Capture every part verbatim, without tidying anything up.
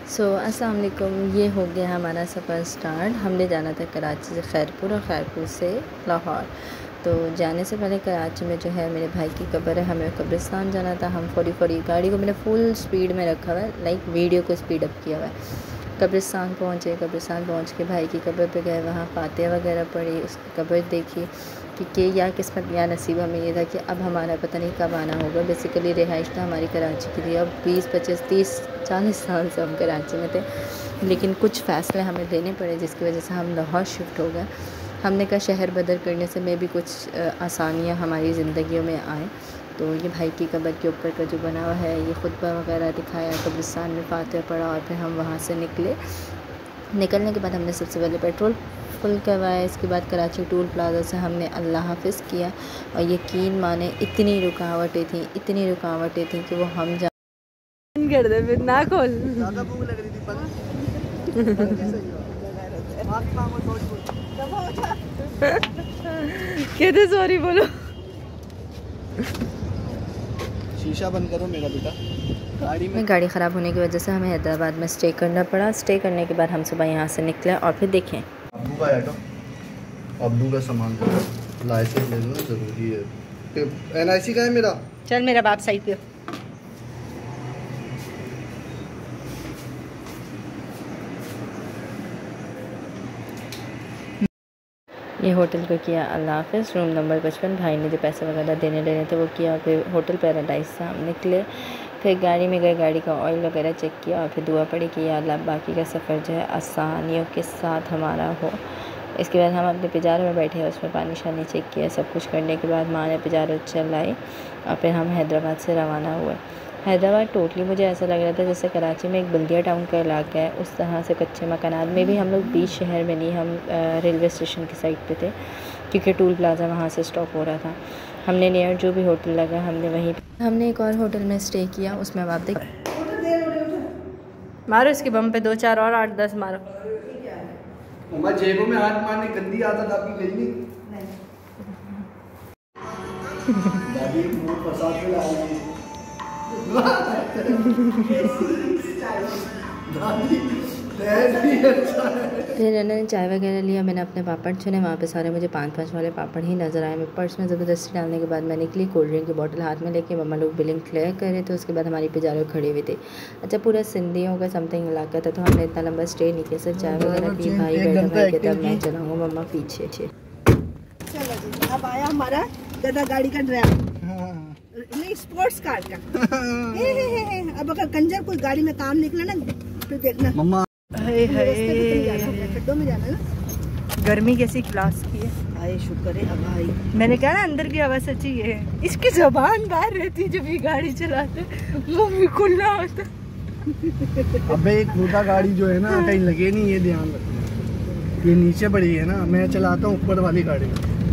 सो so, अस्सलाम वालेकुम। ये हो गया हमारा सफ़र स्टार्ट। हमने जाना था कराची से खैरपुर और खैरपुर से लाहौर। तो जाने से पहले कराची में जो है मेरे भाई की कब्र है, हमें कब्रिस्तान जाना था। हम फोरी फोरी गाड़ी को मैंने फुल स्पीड में रखा हुआ है, लाइक वीडियो को स्पीड अप किया हुआ है। कब्रिस्तान पहुँचे, कब्रिस्तान पहुँच के भाई की कब्र पे गए, वहाँ फातिहा वगैरह पढ़ी, उसकी कब्र देखी कि, कि या किस्मत या नसीब हमें ये था कि अब हमारा पता नहीं कब आना होगा। बेसिकली रिहाइश था हमारी कराची की थी। अब बीस पच्चीस तीस चालीस साल से हम कराची में थे, लेकिन कुछ फ़ैसले हमें लेने पड़े जिसकी वजह से हम लाहौर शिफ्ट हो गए। हमने कहा शहर बदल करने से में भी कुछ आसानियाँ हमारी ज़िंदगियों में आए। तो ये भाई की कब्र के ऊपर का जो बना हुआ है, ये खुतबा वगैरह दिखाया, कब्रिस्तान में फातिहा पढ़ा और फिर हम वहाँ से निकले। निकलने के बाद हमने सबसे पहले पेट्रोल फुल करवाया। इसके बाद कराची टूल प्लाजा से हमने अल्लाह हाफिज़ किया और यकीन माने इतनी रुकावटें थी इतनी रुकावटें थी कि वो हम जा कर दे फिर ना खोल। ज़्यादा भूख लग रही थी कहते सॉरी बोलो। शीशा बंद करो मेरा बेटा। गाड़ी में गाड़ी ख़राब होने की वजह से हमें हैदराबाद में स्टे करना पड़ा। स्टे करने के बाद हम सुबह यहाँ से निकले और फिर देखें अब्बू का आइटम, अब्बू का सामान लाइसेंस ले लो, ज़रूरी है। एन आई सी का है मेरा। चल मेरा बाप साइड पे। ये होटल को किया अल्लाह हाफिज़। रूम नंबर पचपन। भाई ने जो पैसे वगैरह देने लेने थे वो किया। फिर होटल पैराडाइज से हम निकले। फिर गाड़ी में गए, गाड़ी का ऑयल वगैरह चेक किया और फिर दुआ पड़ी कि या अल्लाह बाकी का सफ़र जो है आसानियों के साथ हमारा हो। इसके बाद हम अपने पिजारे में बैठे, उसमें पानी शानी चेक किया। सब कुछ करने के बाद माँ ने पिजारे चलाई और फिर हम हैदराबाद से रवाना हुए। हैदराबाद टोटली मुझे ऐसा लग रहा था जैसे कराची में एक बल्दिया टाउन का इलाका है, उस तरह से कच्चे मकानात में भी हम लोग बीच शहर में नहीं, हम रेलवे स्टेशन की साइड पे थे क्योंकि टूल प्लाजा वहाँ से स्टॉप हो रहा था। हमने नियर जो भी होटल लगा हमने वहीं हमने एक और होटल में स्टे किया। उसमें अब आप देख मारो इसके बम पे दो चार और आठ दस मारो। मम्मा जेबों में हाथ मारने गंदी आदत आपकी गई नहीं। दादी मुंह फंसा के ला रही है। फिर इन्होंने चाय वगैरह लिया, मैंने अपने पापड़ चुने। वहाँ पे सारे मुझे पाँच पाँच वाले पापड़ ही नज़र आए। मैं पर्स में ज़बरदस्ती डालने के बाद मैं निकली। कोल्ड ड्रिंक की बोतल हाथ में लेके मम्मा लोग बिलिंग क्लियर कर रहे थे। उसके बाद हमारी पिजारे खड़ी हुई थी। अच्छा पूरा सिंधियों का समथिंग इलाका था, तो हमने इतना लंबा स्टे नहीं किया। सर चाय वगैरह पी, भाई बैठा भाई के तब मैं चलाऊँगा, मम्मा पीछे। चलो जी, अब आया हमारा गधा गाड़ी का ड्राइवर, नहीं स्पोर्ट्स कार का। हे हे हे हे। अब अगर कंजर कोई गाड़ी में काम निकला ना तो देखना मम्मा। हाय हाय खड्डों में जाना ना। गर्मी कैसी क्लास की है। हाय शुक्र है अब भाई। मैंने कहा ना अंदर की हवा सच्ची है। इसकी जबान बाहर रहती है जब ये गाड़ी चलाते, मुंह भी खुला होता। अबे एक खुदा गाड़ी जो है ना कहीं लगे नहीं, ये ध्यान रखना। ये नीचे पड़ी है ना, मैं चलाता हूँ ऊपर वाली गाड़ी।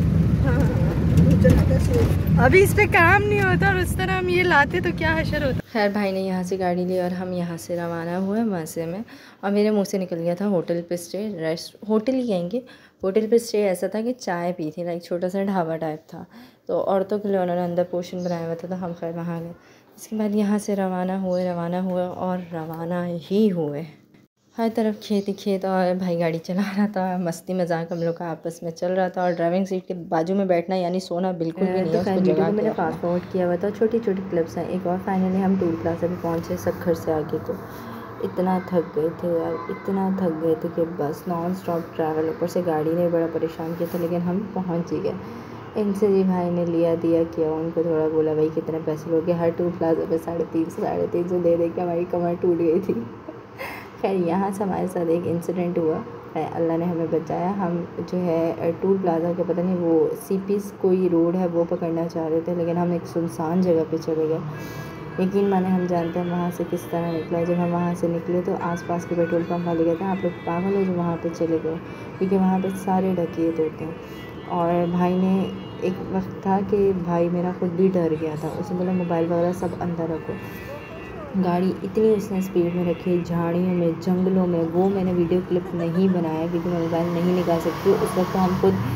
अभी इस पे काम नहीं होता और उस तरह हम ये लाते तो क्या हशर होता। खैर भाई ने यहाँ से गाड़ी ली और हम यहाँ से रवाना हुए मज़े में। और मेरे मुंह से निकल गया था होटल पे स्टे। रेस्ट होटल ही कहेंगे, होटल पे स्टे ऐसा था कि चाय पी थी, लाइक छोटा सा ढाबा टाइप था। तो औरतों के लिए उन्होंने अंदर पोर्शन बनाया हुआ था, तो हम खैर वहाँ गए। इसके बाद यहाँ से रवाना हुए रवाना हुए और रवाना ही हुए। हर तरफ खेत ही खेत और भाई गाड़ी चला रहा था। मस्ती मजाक हम लोग का आपस में चल रहा था और ड्राइविंग सीट के बाजू में बैठना यानी सोना बिल्कुल भी नहीं है। उसको जगह मैंने फास्ट फॉरवर्ड किया हुआ था। छोटी छोटी क्लिप्स हैं एक और। फाइनली हम टूल प्लाजा भी पहुँचे सब घर से आगे। तो इतना थक गए थे यार, इतना थक गए थे कि बस नॉन स्टॉप ट्रैवल। ऊपर से गाड़ी ने बड़ा परेशान किया था, लेकिन हम पहुँच ही गए। इनसे जी भाई ने लिया दिया किया, उनको थोड़ा बोला भाई कितने पैसे लोगे। हर टूल प्लाजा पे साढ़े तीन सौ साढ़े तीन सौ दे दे के हमारी कमर टूट गई थी। खैर यहाँ से हमारे साथ एक इंसिडेंट हुआ, अल्लाह ने हमें बचाया। हम जो है टूल प्लाजा के पता नहीं वो सीपीस कोई रोड है वो पकड़ना चाह रहे थे, लेकिन हम एक सुनसान जगह पे चले गए। यकीन माने हम जानते हैं वहाँ से किस तरह निकला। जब हम वहाँ से निकले तो आसपास के पेट्रोल पंप वाले कहते हैं आप लोग पागल हो जो वहाँ पे चले गए, क्योंकि वहाँ पे सारे डकैत होते हैं। और भाई ने एक वक्त था कि भाई मेरा खुद भी डर गया था। उसे बोला मोबाइल वगैरह सब अंदर रखो। गाड़ी इतनी उसने स्पीड में रखी, झाड़ियों में जंगलों में। वो मैंने वीडियो क्लिप नहीं बनाया क्योंकि मैं मोबाइल नहीं निकाल सकती। उस वक्त हम खुद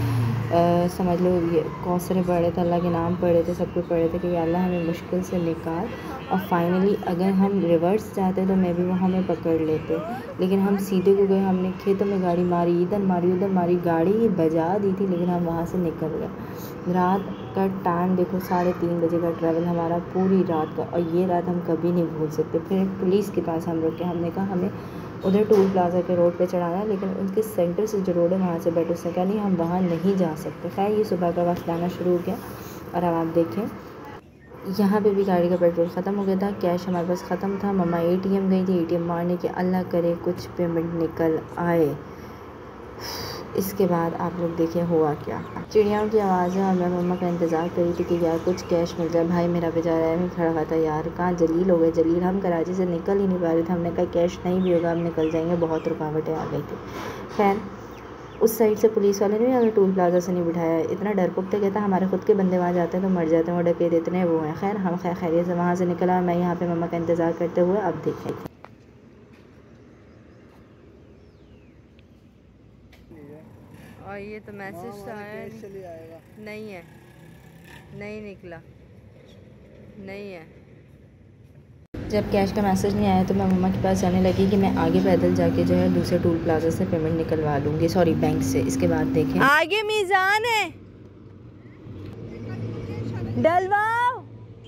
आ, समझ लो ये कौसरे पढ़े थे, अल्लाह के नाम पढ़े थे, सब कुछ पढ़े थे कि अल्लाह हमें मुश्किल से निकाल। और फाइनली अगर हम रिवर्स जाते तो मैं भी वो हमें पकड़ लेते, लेकिन हम सीधे को गए। हमने खेतों में गाड़ी मारी, इधर मारी उधर मारी, गाड़ी बजा दी थी, लेकिन हम वहाँ से निकल गए। रात का टाइम देखो, साढ़े तीन बजे का ट्रैवल हमारा पूरी रात का, और ये रात हम कभी नहीं भूल सकते। फिर पुलिस के पास हम रुके, हमने कहा हमें उधर टोल प्लाजा के रोड पे चढ़ाना है, लेकिन उनके सेंटर से जो रोड है वहाँ से बैठो सका नहीं, हम वहाँ नहीं जा सकते। खैर ये सुबह का वक्त आना शुरू हो गया, और अब आप देखें यहाँ पे भी गाड़ी का पेट्रोल ख़त्म हो गया था, कैश हमारे पास ख़त्म था। मम्मा एटीएम गई थी एटीएम मारने के, अल्लाह करे कुछ पेमेंट निकल आए। इसके बाद आप लोग देखें हुआ क्या, चिड़ियाओं की आवाज़ है, और मैं मम्मा का इंतज़ार करी थी कि यार कुछ कैश मिल जाए। भाई मेरा बेचारा है मैं खड़ा हुआ था, यार कहाँ जलील हो गए जलील, हम कराची से निकल ही नहीं पा रहे थे। हमने कहा कैश नहीं भी होगा हम निकल जाएंगे, बहुत रुकावटें आ गई थी। खैर उस साइड से पुलिस वाले ने हमें टोल प्लाजा से नहीं बिठाया, इतना डरपोक थे, कहता हमारे खुद के बंदे वहाँ जाते हैं तो मर जाते हैं, वो डकैत इतने वो हैं। खैर हम खैर खैरियत से वहाँ से निकला, मैं यहाँ पे मम्मा का इंतज़ार करते हुए अब देखें। और ये तो मैसेज आया नहीं है, नहीं निकला, नहीं है। जब कैश का मैसेज नहीं आया तो मैं मम्मा के पास जाने लगी कि मैं आगे पैदल जाके जो है दूसरे टोल प्लाजा से पेमेंट निकलवा लूँगी, सॉरी बैंक से। इसके बाद देखें आगे मीज़ान है, डलवाओ।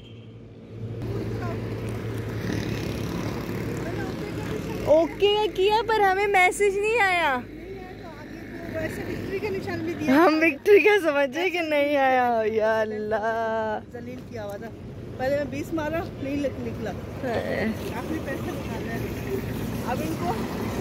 ओके किया पर हमें मैसेज नहीं आया, वैसे विक्ट्री का निशान भी दिया, हम विक्ट्री का समझे कि नहीं आया। या अल्लाह जलील किया हुआ था, पहले मैं बीस मारा नहीं निकला, आखिरी पैसे निकाल रहे। अब इनको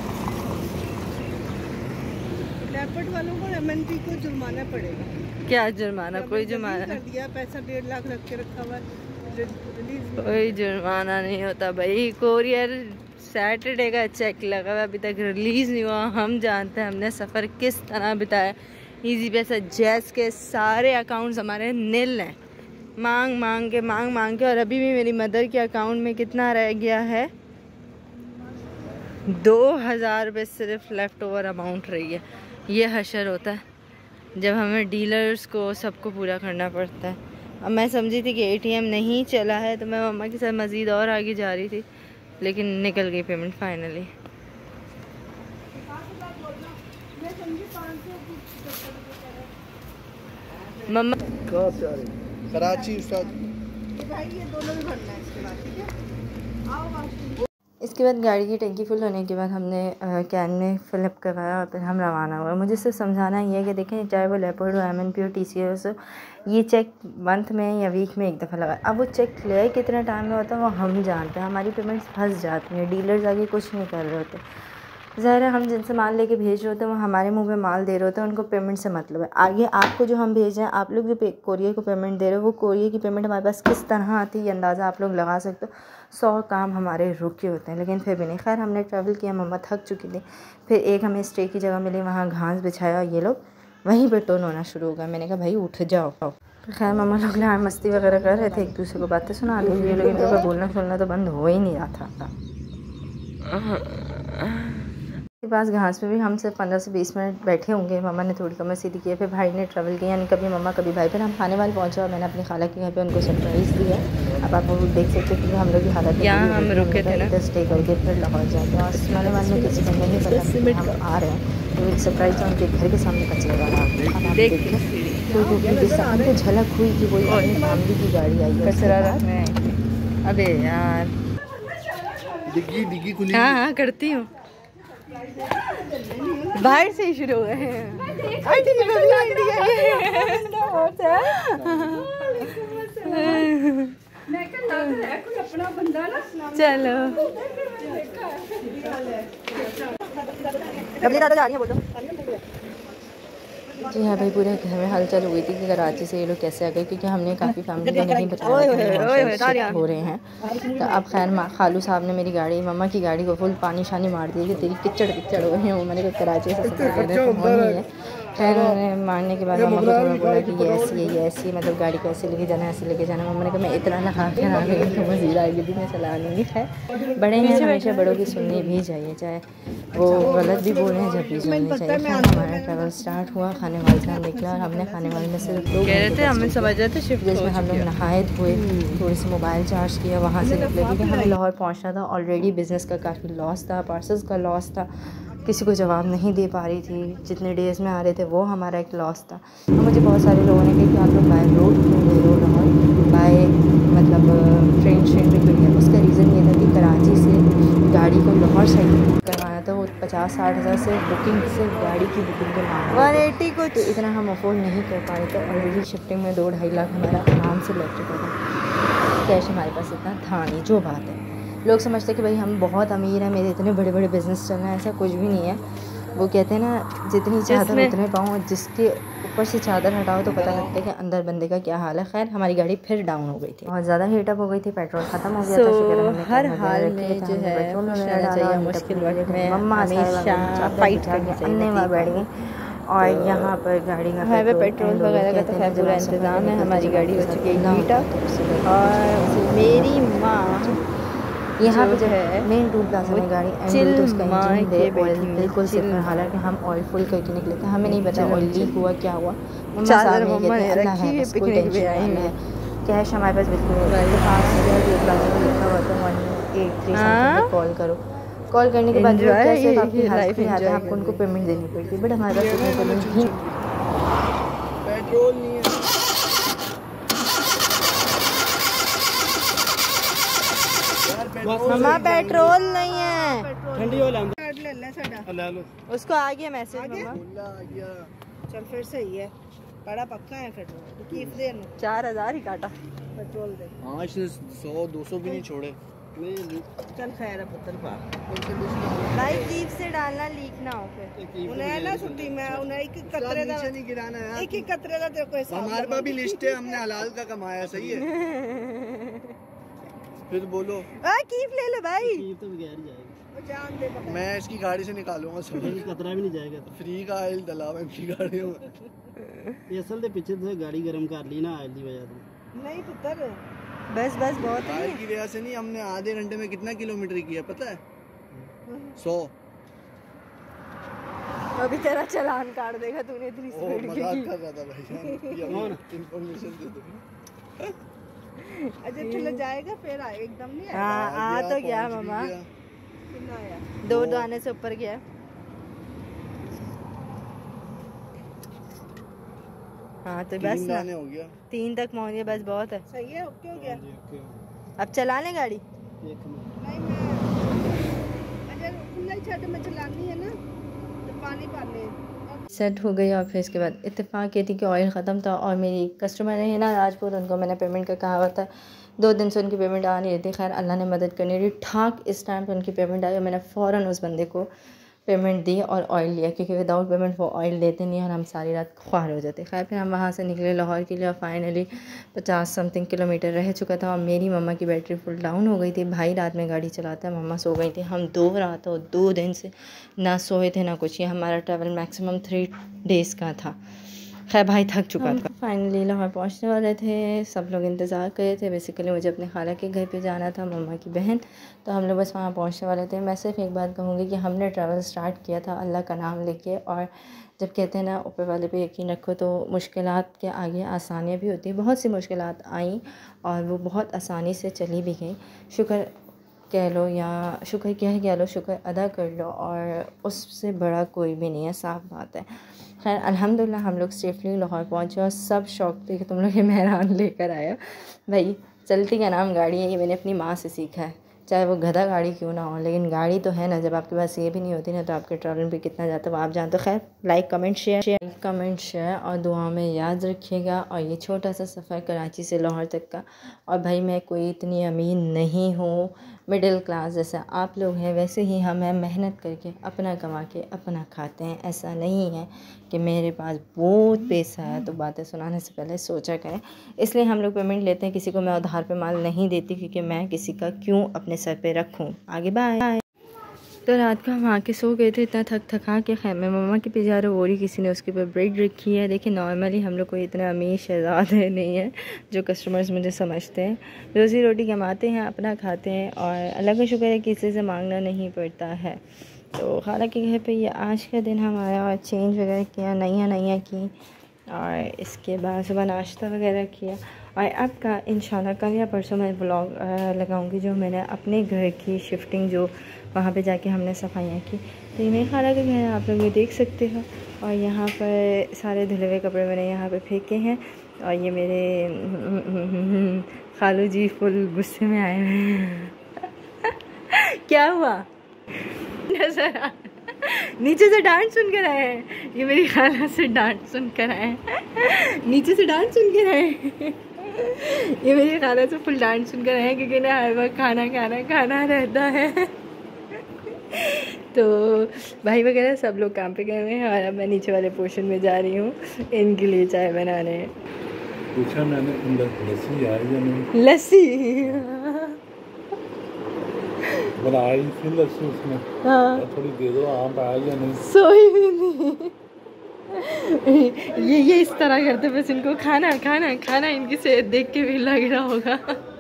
लेपर्ड वालों को एमएनपी को जुर्माना पड़ेगा। क्या जुर्माना? कोई जुर्माना कर दिया, पैसा डेढ़ लाख रख के रखा हुआ है, कोई जुर्माना नहीं होता भाई। कोरियर सैटरडे का चेक लगा हुआ, अभी तक रिलीज़ नहीं हुआ। हम जानते हैं हमने सफ़र किस तरह बिताया। इजी पैसा जैस के सारे अकाउंट्स हमारे नील हैं, मांग मांग के मांग मांग के, और अभी भी मेरी मदर के अकाउंट में कितना रह गया है, दो हज़ार रुपये सिर्फ लेफ़्ट ओवर अमाउंट रही है। ये हशर होता है जब हमें डीलर्स को सबको पूरा करना पड़ता है। अब मैं समझी थी कि एटीएम नहीं चला है, तो मैं मम्मा के साथ मज़ीद और आगे जा रही थी, लेकिन निकल गई पेमेंट फाइनली। मम्मा कराची इसके बाद गाड़ी की टंकी फुल होने के बाद हमने कैन में फिलअप करवाया और फिर हम रवाना हुए। मुझे सिर्फ समझाना ये है कि देखें, चाहे वो लेपर्ड हो, एम एन पी हो, टी सी एस हो, ये चेक मंथ में या वीक में एक दफ़ा लगा। अब वो चेक क्लियर कितने टाइम में होता है वो हम जानते हैं, हमारी पेमेंट्स फंस जाती हैं, डीलर्स आगे कुछ नहीं कर रहे होते। ज़ाहिर है हम जिनसे माल लेके भेज रहे होते हैं वो हमारे मुंह पे माल दे रहे होते हैं, उनको पेमेंट से मतलब है। आगे आपको जो हम भेज रहे हैं, आप लोग जो कोरियर को पेमेंट दे रहे हो, वो कोरियर की पेमेंट हमारे पास किस तरह आती है ये अंदाज़ा आप लोग लगा सकते हो। सौ काम हमारे रुके होते हैं, लेकिन फिर भी नहीं। खैर हमने ट्रैवल किया, मम्मा थक चुकी थी। फिर एक हमें स्टे की जगह मिली, वहाँ घास बिछाया, ये लोग वहीं पर टोन होना शुरू हो गया। मैंने कहा भाई उठ जाओ। खैर मम्मा लोग यहाँ मस्ती वगैरह कर रहे थे, एक दूसरे को बातें सुना रहे थे, लेकिन इनका बोलना सुनना तो बंद हो ही नहीं रहा था। के पास घास में भी हम सिर्फ पंद्रह से बीस मिनट बैठे होंगे। मम्मा ने थोड़ी कमर सीधी की, फिर भाई ने ट्रैवल किया, यानी कभी मम्मा कभी भाई। फिर हम खाने वाले पहुंचे और मैंने अपनी खाला के घर पे उनको सरप्राइज़ दिया। अब आप लोग देख सकते हैं कि हम लोग की हालत यहाँ हम रुके थे ना, स्टे करके फिर लाहौर जाते हैं। और खाने वाले में किसी को नहीं पता हम आ रहे हैं, तो एक सरप्राइज़ था उनके घर के सामने कचरे वाला। तो झलक हुई कि वही अपनी फैमिली की गाड़ी आई है कचरा रहा। अबे यार डिग्गी डिग्गी खुली। हाँ हाँ करती हूँ, बाहर से ही शुरू हुए हैं। चलो जी हाँ भाई, पूरे घर में हलचल हुई थी कि कराची से ये लोग कैसे आ गए, क्योंकि हमने काफ़ी फैमिली को नहीं बताया हो रहे हैं। तो अब खैर माँ खालू साहब ने मेरी गाड़ी, मम्मा की गाड़ी को फुल पानी शानी मार दिया कि तेरी किचड़ किचड़ हो रही हूँ। मैंने कहा कराची से सफ़र करने तो होनी है। खैर उन्होंने मारने के बाद मम्मा को थोड़ा बोला कि ये ऐसी है ये ऐसी, मतलब गाड़ी को ऐसे लेके जाना है ऐसे लेके जाना। मम्मा ने कहा मैं इतना नहा के आ गई तो मज़ीद आगे भी मैं चला लूँगी। खैर बड़े हैं, हमेशा बड़ों की सुननी भी चाहिए, चाहे वो गलत भी बोले हैं जब भी सुननी चाहिए। खैर हमारा ट्रैवल स्टार्ट हुआ, खाने वाले से निकला और हमने खाने वाले में सिर्फ दो कह रहे थे हमें समझ रहे थे शिफ्ट, जिसमें हम लोग नहाए हुए थोड़ी सी मोबाइल चार्ज किया, वहाँ से निकले क्योंकि हमें लाहौर पहुँचना था। ऑलरेडी बिज़नेस का काफ़ी लॉस था, पार्सल्स का लॉस था, किसी को जवाब नहीं दे पा रही थी, जितने डेज़ में आ रहे थे वो हमारा एक लॉस था। तो मुझे बहुत सारे लोगों ने कहा कि आप लोग बाय रोड क्यों ले रहे हो लाहौर, बाय मतलब ट्रेन ट्रेन पे क्यों नहीं है। उसका रीज़न ये था कि कराची से गाड़ी को लाहौर साइड करवाना था, वो पचास साठ हज़ार से बुकिंग से गाड़ी की बुकिंग के मांग वन एटी को, तो इतना हम अफोर्ड नहीं कर पा रहे थे। ऑलरेडी शिफ्टिंग में दो ढाई लाख हमारा आराम से लग चुका था, कैश हमारे पास इतना था नहीं। जो बात है लोग समझते कि भाई हम बहुत अमीर हैं, मेरे इतने बड़े बड़े बिज़नेस चल रहे हैं, ऐसा कुछ भी नहीं है। वो कहते हैं ना जितनी चादर उतने पाँव, जिसके ऊपर से चादर हटाओ तो पता लगता है कि अंदर बंदे का क्या हाल है। खैर हमारी गाड़ी फिर डाउन हो गई थी, बहुत ज़्यादा हीटअप हो गई थी, पेट्रोल ख़त्म हो गया था। हर हाल में जो है मुश्किल वक्त में मम्मा हमेशा फाइट करके अन्य वहाँ बैठ गई और यहाँ पर गाड़ी का हाईवे पेट्रोल वगैरह का तो खैर पूरा इंतज़ाम है। हमारी गाड़ी हो चुकी है हीटअप और मेरी माँ यहाँ पे जो है मेन टूल प्लाजा में गाड़ी चिल मार के बैठी बिल्कुल सिर्फ, हालांकि हम ऑयल फुल करके निकले थे, हमें नहीं पता ऑयल लीक हुआ क्या हुआ। चादर मम्मा ने रखी है, पिकनिक पे आई है, कैश हमारे पास बिल्कुल प्लाजा में लिखा हुआ था one eight three something, call करो। कॉल करने के बाद कैसे आपकी लाइफ में आता है, आपको उनको पेमेंट देनी पड़ती है, बट हमारे पास उतने पेमेंट ही पेट्रोल नहीं है। मम्मा पेट्रोल नहीं है, ठंडी हो उसको आ गया मैसेज मम्मा। चल फिर सही है, बड़ा पक्का है पेट्रोल दे, चार हजार ही काटा पेट्रोल दे। हाँ इसने सौ दो सौ भी नहीं छोड़े। चल खैर है पुत्र भाई कीप से डालना लीक ना हो फिर उन्हें ना छुट्टी में उन्हें एक कतरे दा नहीं गिराना है, एक एक कतरे दा तेरे को हिसाब हमारे पास भी लिस्ट है, हमने हलाल का कमाया, सही है। फिर बोलो आ कीप ले लो भाई, कीप तो बगैर ही जाएगा, जान दे बता। मैं इसकी गाड़ी से निकालूंगा सब, कतरा भी नहीं जाएगा तो। फ्री का ऑयल डला हुआ इनकी गाड़ियों में। ये असल में पीछे से गाड़ी गर्म कर ली ना ऑयल की वजह से। नहीं पुत्र बस बस बहुत है ऑयल की वजह से नहीं, हमने आधे घंटे में कितना किलोमीटर किया पता है, सौ। अभी तेरा चालान काट देगा तूने इतनी स्पीड की। मजाक कर रहा था भाई, इंफॉर्मेशन दे दो। अच्छा चलो जाएगा फिर आए एकदम नहीं आएगा। हाँ आ तो गया मामा, दो दो आने से ऊपर गया। हाँ तो बस ना हो गया, तीन तक पहुँच गया, बस बहुत है। सही है, ओके हो गया। अब चला लें गाड़ी? नहीं मैं अगर नहीं छाते में चलानी है ना तो पानी पानी सेट हो गई। और फिर इसके बाद इत्तेफाक ये थी कि ऑयल ख़त्म था और मेरी कस्टमर है ना राजपूत, उनको मैंने पेमेंट का कहा हुआ था, दो दिन से उनकी पेमेंट आ नहीं रही थी। खैर अल्लाह ने मदद करनी रही, ठाक इस टाइम पे उनकी पेमेंट आई और मैंने फ़ौरन उस बंदे को पेमेंट दी और ऑयल लिया, क्योंकि विदाउट पेमेंट वो ऑयल देते नहीं और हम सारी रात ख्वार हो जाते। खैर फिर हम वहाँ से निकले लाहौर के लिए और फाइनली पचास समथिंग किलोमीटर रह चुका था और मेरी मम्मा की बैटरी फुल डाउन हो गई थी। भाई रात में गाड़ी चलाता है, मम्मा सो गई थी। हम दो रात और दो दिन से ना सोए थे ना कुछ। ये हमारा ट्रैवल मैक्सिमम थ्री डेज़ का था। खैर भाई थक चुका था। फाइनली लाहौर पहुंचने वाले थे, सब लोग इंतज़ार कर रहे थे। बेसिकली मुझे अपने खाला के घर पे जाना था, मम्मा की बहन, तो हम लोग बस वहाँ पहुंचने वाले थे। मैं सिर्फ एक बात कहूँगी कि हमने ट्रैवल स्टार्ट किया था अल्लाह का नाम लेके, और जब कहते हैं ना ऊपर वाले पे यकीन रखो तो मुश्किलात के आगे आसानियाँ भी होती हैं। बहुत सी मुश्किलात आईं और वो बहुत आसानी से चली भी गई। शुक्र कह लो या शुक्र क्या कह लो, शुक्र अदा कर लो, और उससे बड़ा कोई भी नहीं है, साफ़ बात है। खैर अल्हम्दुलिल्लाह हम लोग सेफली लाहौर पहुँचे और सब शौक थे कि तुम लोग ये मेहरान लेकर आया। भाई चलती का नाम गाड़ी है, ये मैंने अपनी माँ से सीखा है, चाहे वो गधा गाड़ी क्यों ना हो, लेकिन गाड़ी तो है ना। जब आपके पास ये भी नहीं होती ना तो आपके ट्रैवलिंग पे कितना जाता है वो आप जानते हो। खैर like comment share share comment share और दुआ में याद रखिएगा। और ये छोटा सा सफ़र कराची से लाहौर तक का, और भाई मैं कोई इतनी अमीर नहीं हूँ, मिडिल क्लास जैसा आप लोग हैं वैसे ही हम हैं, मेहनत करके अपना कमा के अपना खाते हैं। ऐसा नहीं है कि मेरे पास बहुत पैसा है, तो बातें सुनाने से पहले सोचा करें। इसलिए हम लोग पेमेंट लेते हैं, किसी को मैं उधार पे माल नहीं देती, क्योंकि मैं किसी का क्यों अपने सर पे रखूं। आगे बाय। तो रात को हम आके सो गए थे इतना थक थका के। खैर मैं मम्मा के पीछे हो रही, किसी ने उसके ऊपर ब्रेड रखी है। देखिए नॉर्मली हम लोग को इतना अमीर शहजादे नहीं है जो कस्टमर्स मुझे समझते हैं। रोज़ी रोटी कमाते हैं, अपना खाते हैं और अल्लाह का शुक्र है किसी से मांगना नहीं पड़ता है। तो खाला के घर पे ये आज का दिन हम आया और चेंज वगैरह किया, नैया नैया की और इसके बाद सुबह नाश्ता वगैरह किया। और अब का इंशाल्लाह कल या परसों मैं व्लॉग लगाऊंगी जो मैंने अपने घर की शिफ्टिंग, जो वहाँ पे जाके हमने सफाइयाँ की। तो ये मेरे खाला का घर है, आप लोग ये देख सकते हो। और यहाँ पर सारे धुले हुए कपड़े मैंने यहाँ पे फेंके हैं। और ये मेरे खालू जी फुल गुस्से में आए हुए हैं। क्या हुआ? नजर आ नीचे से डांट सुन कर आए हैं। ये मेरी खाला से डांट सुन कर आए हैं, नीचे से डांट सुन कर आए हैं। ये मेरी खाला से फुल डांट सुन कर आए हैं क्योंकि ना हर वक्त खाना खाना खाना रहता है। तो भाई वगैरह सब लोग काम पे गए हुए हैं और अब मैं नीचे वाले पोर्शन में जा रही हूँ इनके लिए चाय बनाने। पूछा मैंने लस्सी आई या नहीं? लस्सी बनाई थी लस्सी उसमें। हाँ थोड़ी दे दो, आम आया या नहीं? सोई भी नहीं। ये ये इस तरह करते बस इनको खाना खाना खाना इनकी सेहत देख के भी लग रहा होगा।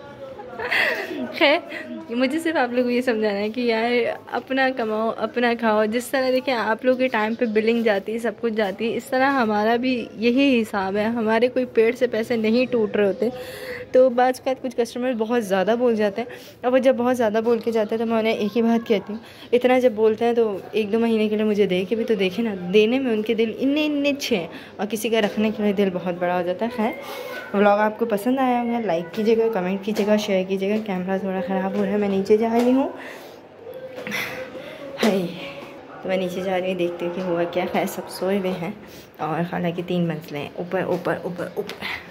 खैर मुझे सिर्फ आप लोगों को ये समझाना है कि यार अपना कमाओ अपना खाओ। जिस तरह देखिए आप लोगों के टाइम पे बिलिंग जाती है, सब कुछ जाती है, इस तरह हमारा भी यही हिसाब है। हमारे कोई पेड़ से पैसे नहीं टूट रहे होते। तो बाज़ का कुछ कस्टमर बहुत ज़्यादा बोल जाते हैं और वो जब बहुत ज़्यादा बोल के जाते हैं तो मैं उन्हें एक ही बात कहती हूँ, इतना जब बोलते हैं तो एक दो महीने के लिए मुझे दे के भी तो देखे ना। देने में उनके दिल इन्ने इन्ने अच्छे हैं और किसी का रखने के लिए दिल बहुत बड़ा हो जाता है। खैर व्लॉग आपको पसंद आया होगा, लाइक कीजिएगा, कमेंट कीजिएगा, शेयर कीजिएगा। कैमरा थोड़ा ख़राब हो रहा है, मैं नीचे जा रही हूँ। हाय तो मैं नीचे जा रही हूँ, देखते कि हुआ क्या। खैर सब सोए हुए हैं और हालांकि तीन मंजिलें ऊपर ऊपर ऊपर ऊपर